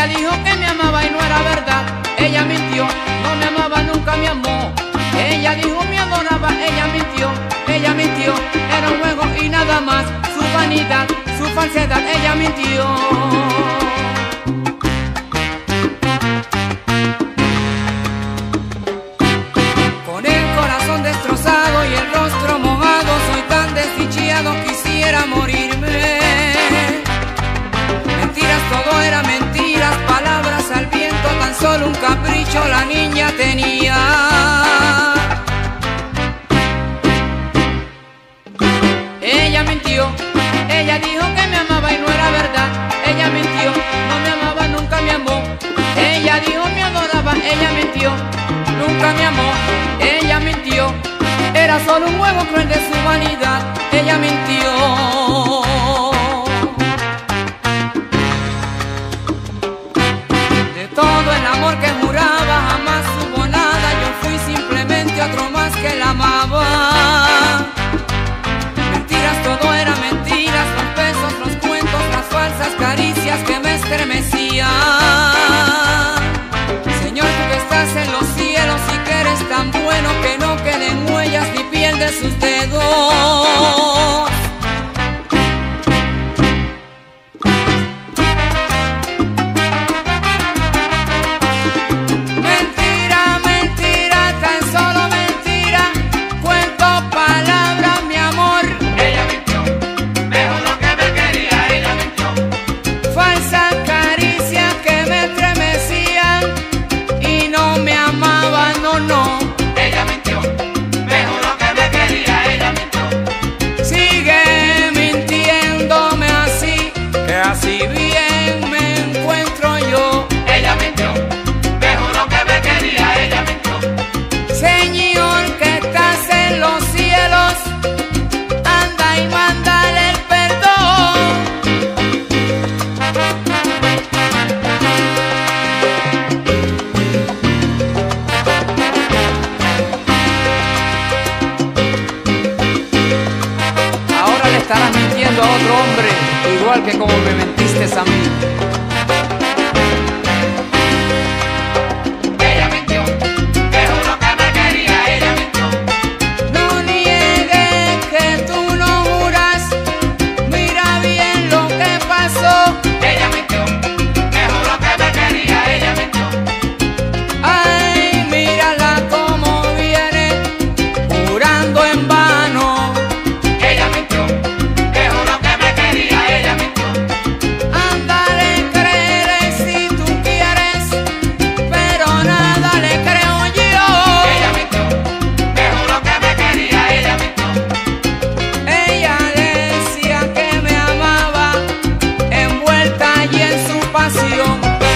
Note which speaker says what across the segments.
Speaker 1: dijo que me amaba y no era verdad. Ella mintió, no me amaba, nunca me amó. Ella dijo me adoraba, ella mintió, era un juego y nada más. Su vanidad, su falsedad, ella mintió. Con el corazón destrozado y el rostro mojado, soy tan desdichado, quisiera morirme. Mentiras, todo era mentiras, palabras al viento, tan solo un capricho la niña tenía. Ella mintió, ella dijo que me amaba y no era verdad. Ella mintió, no me amaba, nunca me amó. Ella dijo me adoraba, ella mintió, nunca me amó. Ella mintió, era solo un juego cruel de su vanidad. Ella mintió. De todo el amor que juraba jamás hubo nada. Yo fui simplemente otro más que la amaba. Mentiras, todo era mentiras, los besos, los cuentos, las falsas caricias que me estremecían. Señor, tú que estás en los cielos y que eres tan bueno, que no queden huellas ni piel de sus dedos. Mentira, mentira, tan solo mentira, cuento palabras, mi amor.
Speaker 2: Ella mintió, mejor lo que me quería, ella mintió.
Speaker 1: Falsas caricias que me estremecían y no me amaban, no, no.
Speaker 2: Ella mintió, mejor lo que me quería, ella mintió.
Speaker 1: Sigue mintiéndome así, que así bien me encuentro yo.
Speaker 2: Ella mintió, mejor lo que me quería, ella mintió.
Speaker 1: Señor, que estás en los cielos, anda y mándale el perdón. Ahora le estarás mintiendo a otro hombre, igual que como me mentiste a mí.
Speaker 2: Ella mintió, mejor lo que me quería, ella mintió.
Speaker 1: No niegues que tú no juras, mira bien lo que pasó.
Speaker 2: Ella mintió, mejor lo que me quería, ella mintió.
Speaker 1: Ay, mírala como viene, jurando en vano.
Speaker 2: Ella mintió, mejor lo que me quería, ella mintió.
Speaker 1: Ándale, créele si tú quieres, pero nada le creo yo.
Speaker 2: Ella mintió, mejor lo que me quería, ella mintió.
Speaker 1: Ella decía que me amaba, envuelta allí en su pasión.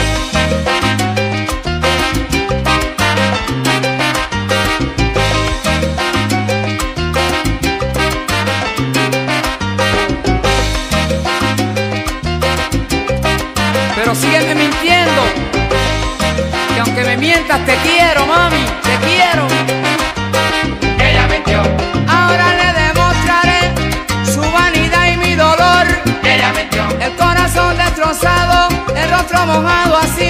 Speaker 1: Pero sígueme mintiendo, que aunque me mientas te quiero, mami, te quiero.
Speaker 2: Ella mintió,
Speaker 1: Ahora le demostraré su vanidad y mi dolor.
Speaker 2: ella mintió.
Speaker 1: El corazón destrozado, el rostro mojado, así